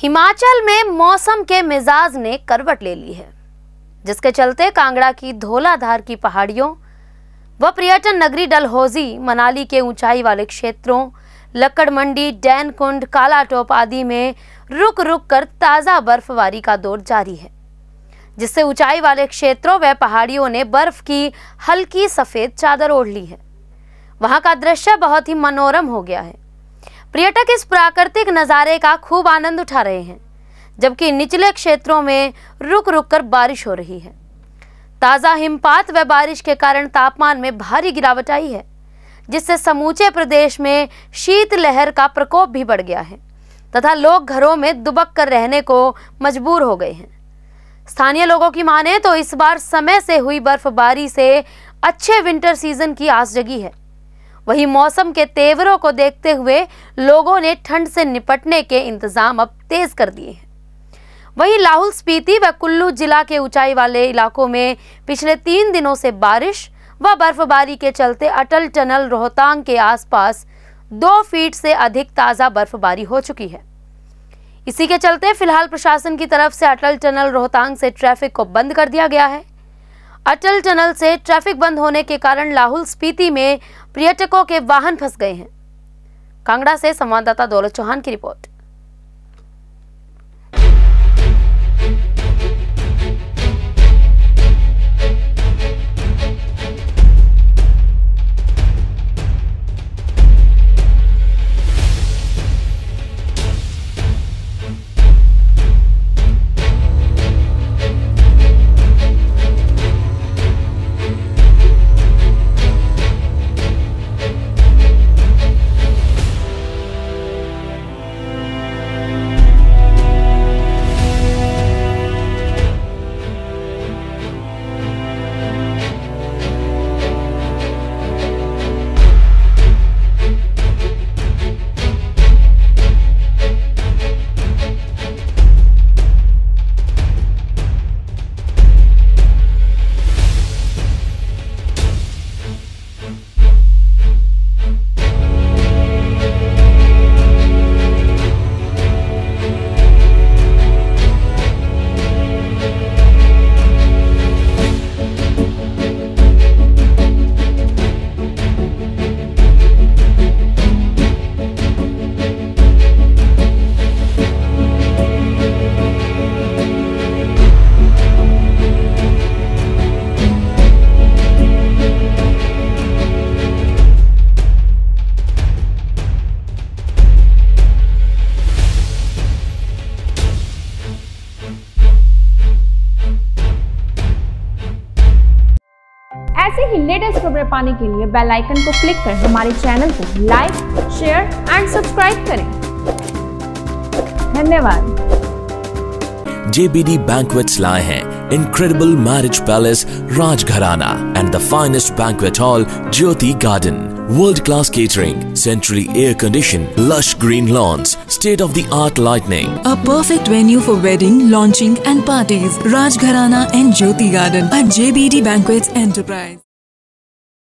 हिमाचल में मौसम के मिजाज ने करवट ले ली है, जिसके चलते कांगड़ा की धौलाधार की पहाड़ियों व पर्यटन नगरी डलहौजी, मनाली के ऊंचाई वाले क्षेत्रों, लक्कड़ मंडी, डैन कुंड, कालाटोप आदि में रुक रुक कर ताज़ा बर्फबारी का दौर जारी है, जिससे ऊंचाई वाले क्षेत्रों व पहाड़ियों ने बर्फ की हल्की सफ़ेद चादर ओढ़ ली है। वहां का दृश्य बहुत ही मनोरम हो गया है। पर्यटक इस प्राकृतिक नज़ारे का खूब आनंद उठा रहे हैं, जबकि निचले क्षेत्रों में रुक रुक कर बारिश हो रही है। ताज़ा हिमपात व बारिश के कारण तापमान में भारी गिरावट आई है, जिससे समूचे प्रदेश में शीतलहर का प्रकोप भी बढ़ गया है तथा लोग घरों में दुबक कर रहने को मजबूर हो गए हैं। स्थानीय लोगों की माने तो इस बार समय से हुई बर्फबारी से अच्छे विंटर सीजन की आस जगी है। वहीं मौसम के तेवरों को देखते हुए लोगों ने ठंड से निपटने के इंतजाम अब तेज कर दिए हैं। वहीं लाहौल स्पीति व कुल्लू जिला के ऊंचाई वाले इलाकों में पिछले 3 दिनों से बारिश व बर्फबारी के चलते अटल टनल रोहतांग के आसपास 2 फीट से अधिक ताज़ा बर्फबारी हो चुकी है। इसी के चलते फिलहाल प्रशासन की तरफ से अटल टनल रोहतांग से ट्रैफिक को बंद कर दिया गया है। अटल टनल से ट्रैफिक बंद होने के कारण लाहौल स्पीति में पर्यटकों के वाहन फंस गए हैं। कांगड़ा से संवाददाता दौलत चौहान की रिपोर्ट। ऐसे ही लेटेस्ट खबरें पाने के लिए बेल आइकन को क्लिक कर हमारे चैनल को लाइक, शेयर एंड सब्सक्राइब करें। धन्यवाद। JBD Banquets लाए हैं incredible marriage palace Rajgharana and the finest banquet hall Jyoti Garden. World-class catering, centrally air-conditioned, lush green lawns, state-of-the-art lighting. A perfect venue for wedding, launching and parties. Rajgharana and Jyoti Garden at JBD Banquets Enterprise.